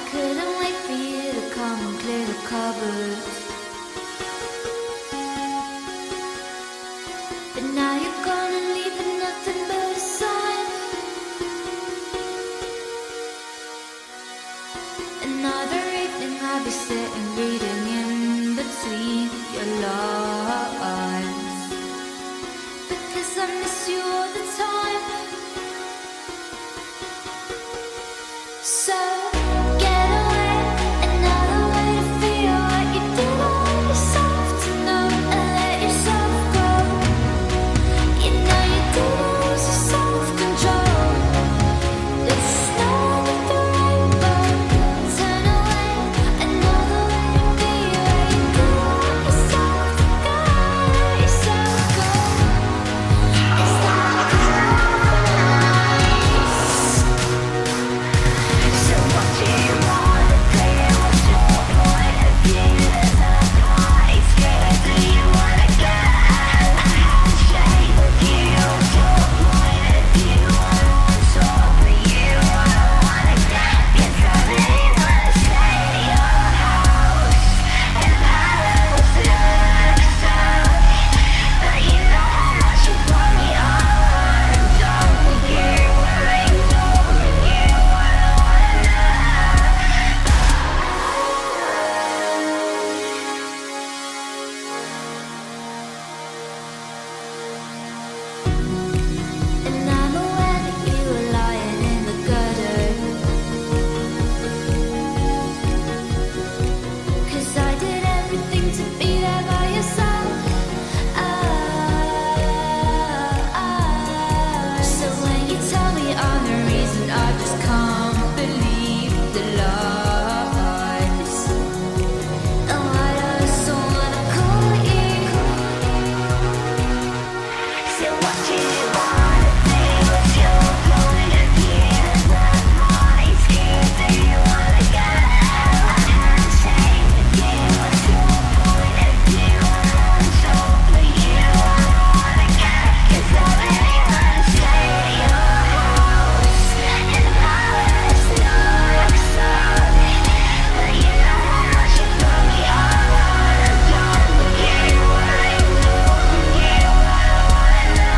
couldn't wait for you to come and clear the cupboards. But now you're gone and leaving nothing but a sign. Another evening I'll be sitting reading in between your lines, because I miss you all the time. So get away, another way to feel what you did all yourself to know and let yourself go. You know you did lose your self-control. There's snow with the rainbow. Turn away, another way to be where you did all yourself to go. Let yourself go. It's not so what do you wanna play? What's your point of view? There's no point. Scared, do you wanna get a handshake with you? What's your point of view? I want to talk with you. I don't wanna get somebody wanna stay at your house. And I love to look so, but you know how much you brought me on. Don't with you, I ain't done with you. I don't wanna know. And I'm aware that you were lying in the gutter, 'cause I did everything to be there by your side. So when you tell me I'm the reason, I just can't believe the lies. And I just wanna call you. So what do you wanna do? What's your point of view? There's no point. Scared, do you wanna get a handshake with you? What's your point of view? I want to talk with you. I don't wanna get somebody wanna stay at your house. And I was not sorry, but you know how much you brought me on. I'm done with you. I ain't done with you. I don't wanna know.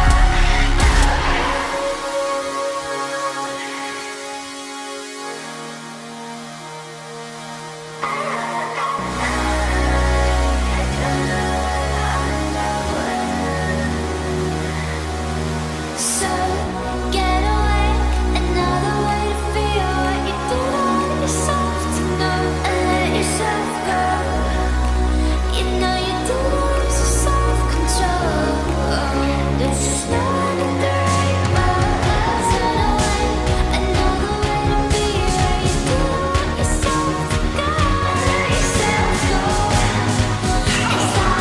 So get away, another way to feel what you did all yourself to know and let yourself go. You know you did lose your self-control. There's snow in the rainbow. Turn away, another way to be where you did all yourself to go. Let yourself go. It's not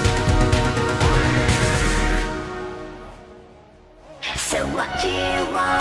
nice. So what do you want?